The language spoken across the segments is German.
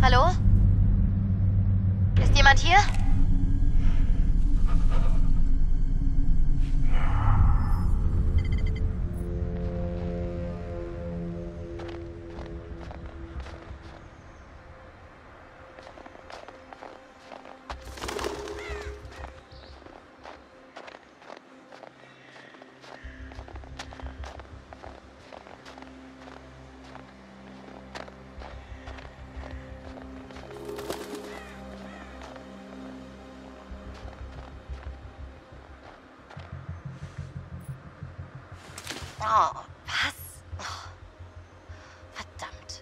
Hallo? Ist jemand hier? Oh, was? Oh, verdammt.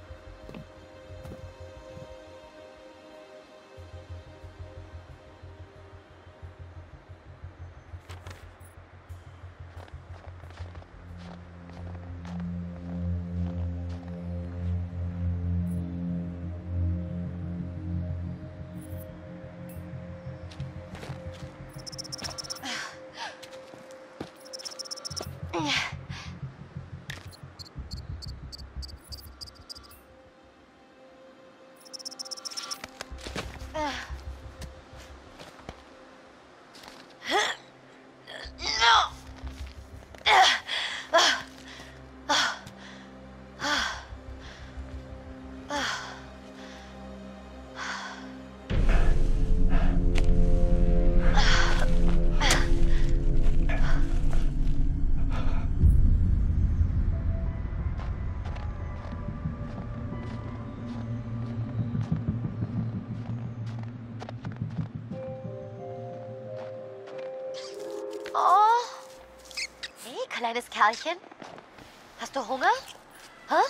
Oh. Hey, kleines Kerlchen. Hast du Hunger? Hä?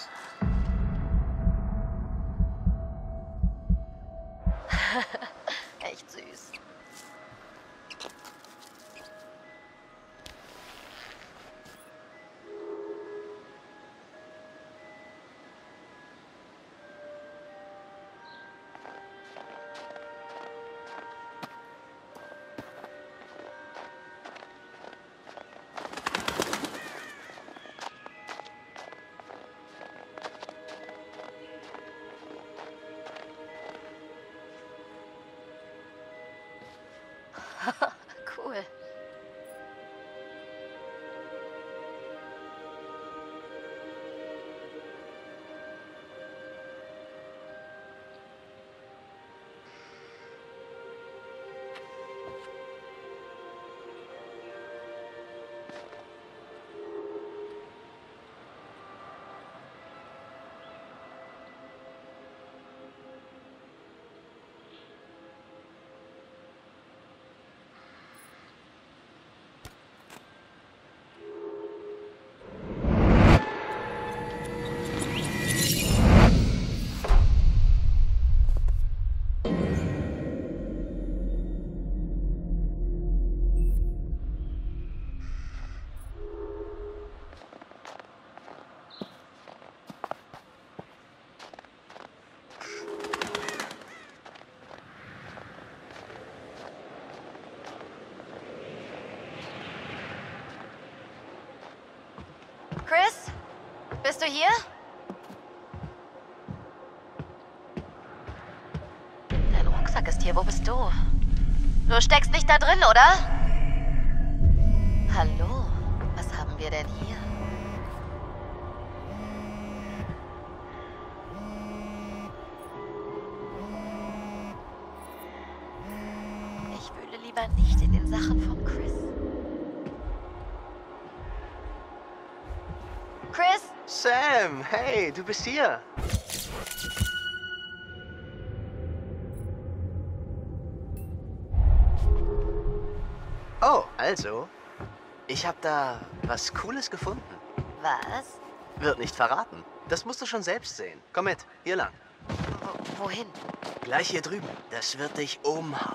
Echt süß. Cool. Chris? Bist du hier? Dein Rucksack ist hier. Wo bist du? Du steckst nicht da drin, oder? Hallo? Was haben wir denn hier? Ich wühle lieber nicht in den Sachen von Chris. Chris? Sam, hey, du bist hier. Oh, also, ich habe da was Cooles gefunden. Was? Wird nicht verraten. Das musst du schon selbst sehen. Komm mit, hier lang. Wohin? Gleich hier drüben. Das wird dich umhauen.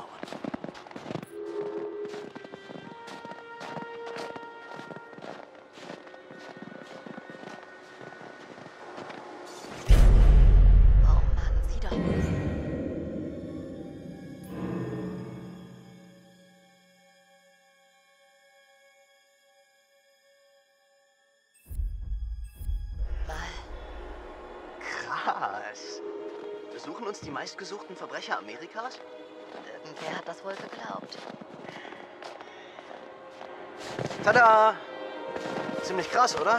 Oh Mann, sieh doch. Krass. suchen uns die meistgesuchten Verbrecher Amerikas? Irgendwer hat das wohl geglaubt. Tada! Ziemlich krass, oder?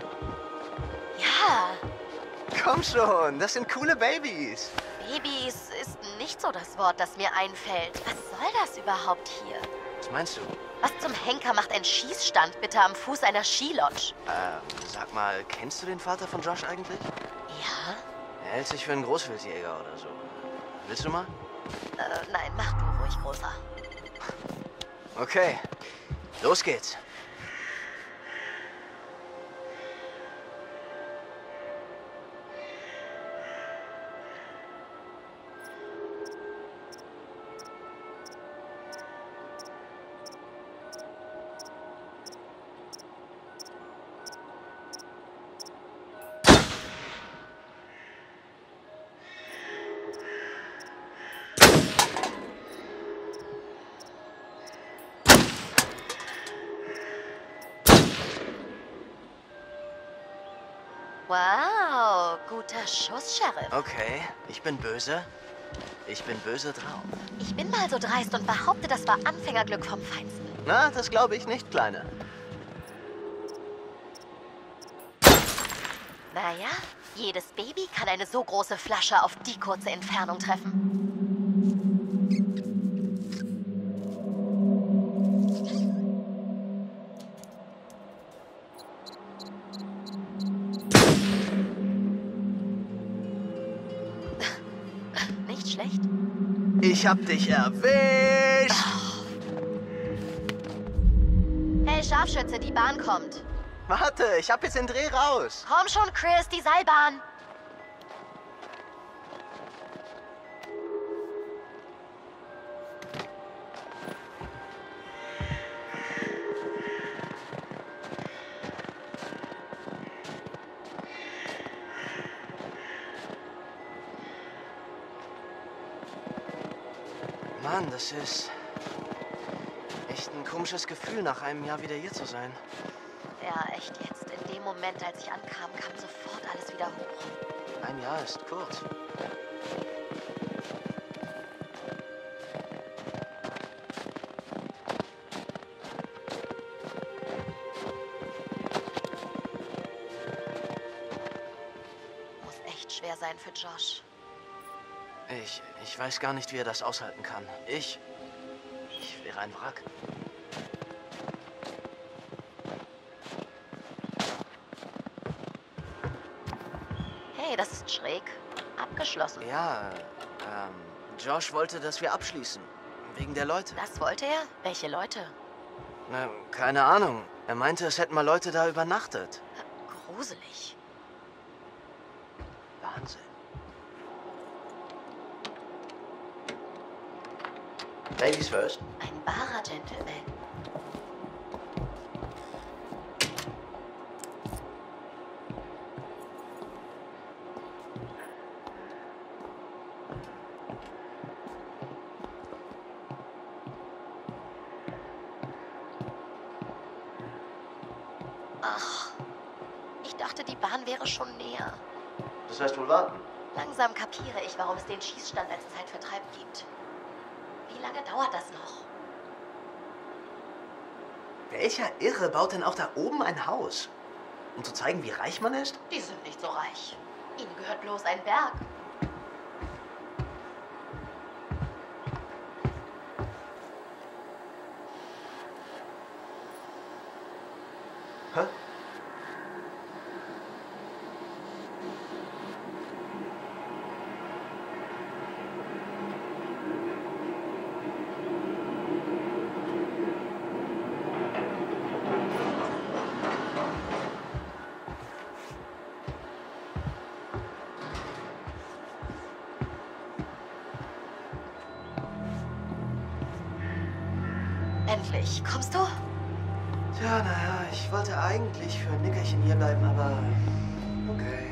Ja, Komm schon, das sind coole Babys. Babys ist nicht so das Wort, das mir einfällt. Was soll das überhaupt hier? Was meinst du? Was zum Henker macht ein Schießstand bitte am Fuß einer Skilodge? Sag mal, kennst du den Vater von Josh eigentlich? Ja? Er hält sich für einen Großwildjäger oder so. Willst du mal? Nein, mach du ruhig, Großer. Okay, los geht's. Wow, guter Schuss, Sheriff. Okay, ich bin böse. Ich bin böse drauf. Ich bin mal so dreist und behaupte, das war Anfängerglück vom Feinsten. Na, das glaube ich nicht, Kleine. Naja, jedes Baby kann eine so große Flasche auf die kurze Entfernung treffen. Nicht schlecht. Ich hab dich erwischt. Hey, Scharfschütze, die Bahn kommt. Warte, ich hab jetzt den Dreh raus. Komm schon, Chris, die Seilbahn. Mann, das ist echt ein komisches Gefühl, nach einem Jahr wieder hier zu sein. Ja, echt jetzt. In dem Moment, als ich ankam, kam sofort alles wieder hoch. Ein Jahr ist kurz. Muss echt schwer sein für Josh. Ich weiß gar nicht, wie er das aushalten kann. Ich wäre ein Wrack. Hey, das ist schräg. Abgeschlossen. Ja, Josh wollte, dass wir abschließen. Wegen der Leute. Das wollte er? Welche Leute? Na, keine Ahnung. Er meinte, es hätten mal Leute da übernachtet. Gruselig. Wahnsinn. Ladies first. Ein wahrer Gentleman. Ach, ich dachte, die Bahn wäre schon näher. Das heißt wohl warten. Langsam kapiere ich, warum es den Schießstand als Zeitvertreib gibt. Wie lange dauert das noch? Welcher Irre baut denn auch da oben ein Haus? Um zu zeigen, wie reich man ist? Die sind nicht so reich. Ihnen gehört bloß ein Berg. Hä? Endlich. Kommst du? Tja, naja, ich wollte eigentlich für ein Nickerchen hier bleiben, aber okay.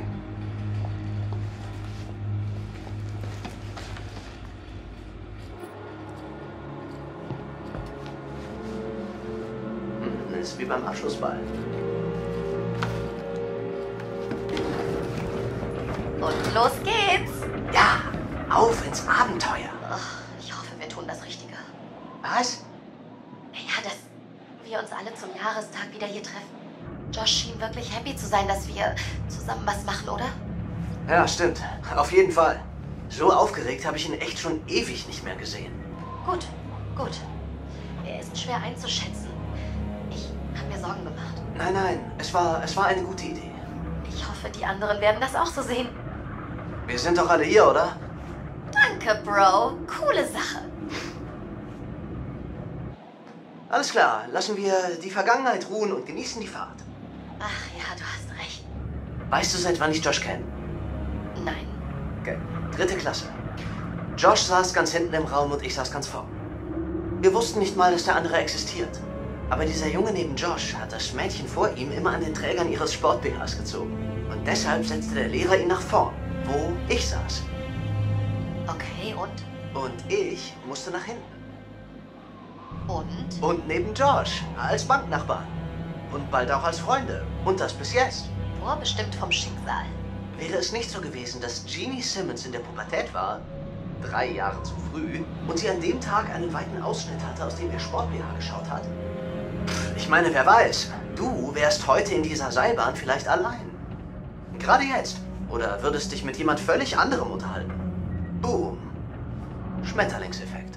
Ist wie beim Abschlussball. Und los geht's. Ja! Auf ins Abenteuer. Ach, ich hoffe, wir tun das Richtige. Was? Ja, dass wir uns alle zum Jahrestag wieder hier treffen. Josh schien wirklich happy zu sein, dass wir zusammen was machen, oder? Ja, stimmt. Auf jeden Fall. So aufgeregt habe ich ihn echt schon ewig nicht mehr gesehen. Gut, gut. Er ist schwer einzuschätzen. Ich habe mir Sorgen gemacht. Nein, es war eine gute Idee. Ich hoffe, die anderen werden das auch so sehen. Wir sind doch alle hier, oder? Danke, Bro. Coole Sache. Alles klar, lassen wir die Vergangenheit ruhen und genießen die Fahrt. Ach ja, du hast recht. Weißt du, seit wann ich Josh kenne? Nein. Okay. 3. Klasse. Josh saß ganz hinten im Raum und ich saß ganz vorn. Wir wussten nicht mal, dass der andere existiert. Aber dieser Junge neben Josh hat das Mädchen vor ihm immer an den Trägern ihres Sport-BHs gezogen. Und deshalb setzte der Lehrer ihn nach vorn, wo ich saß. Okay, und? Und ich musste nach hinten. Und? Und neben Josh, als Banknachbarn. Und bald auch als Freunde. Und das bis jetzt. Vorbestimmt vom Schicksal. Wäre es nicht so gewesen, dass Jeannie Simmons in der Pubertät war, 3 Jahre zu früh, und sie an dem Tag einen weiten Ausschnitt hatte, aus dem ihr Sport-BH geschaut hat? Ich meine, wer weiß, du wärst heute in dieser Seilbahn vielleicht allein. Gerade jetzt. Oder würdest dich mit jemand völlig anderem unterhalten. Boom. Schmetterlingseffekt.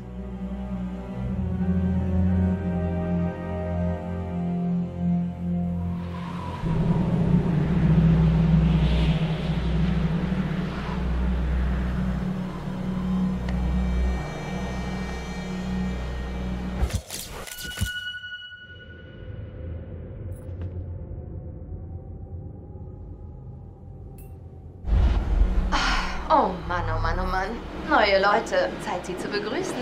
Oh Mann, oh Mann, oh Mann. Neue Leute. Zeit, sie zu begrüßen.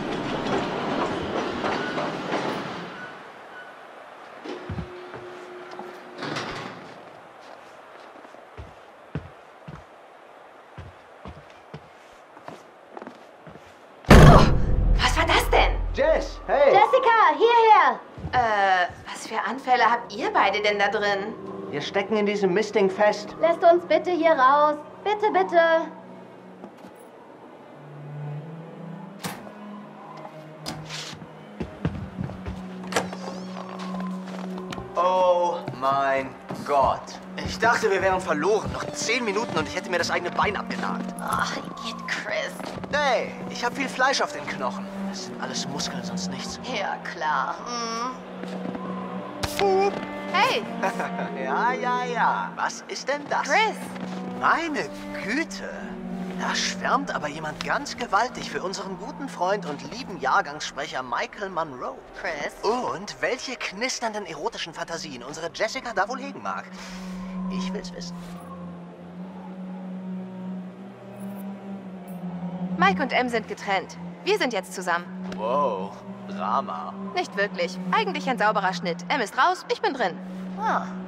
Oh, was war das denn? Jess, hey! Jessica, hierher! Was für Anfälle habt ihr beide denn da drin? Wir stecken in diesem Mistding fest. Lässt uns bitte hier raus. Bitte, bitte. Oh mein Gott. Ich dachte, wir wären verloren. Noch 10 Minuten und ich hätte mir das eigene Bein abgenagt. Ach, Idiot, Chris. Hey, ich habe viel Fleisch auf den Knochen. Das sind alles Muskeln, sonst nichts. Ja, klar. Hey, Ja. Was ist denn das? Chris. Meine Güte. Da schwärmt aber jemand ganz gewaltig für unseren guten Freund und lieben Jahrgangssprecher Michael Monroe. Chris? Und welche knisternden erotischen Fantasien unsere Jessica da wohl hegen mag. Ich will's wissen. Mike und Em sind getrennt. Wir sind jetzt zusammen. Wow, Drama. Nicht wirklich. Eigentlich ein sauberer Schnitt. Em ist raus, ich bin drin. Ah,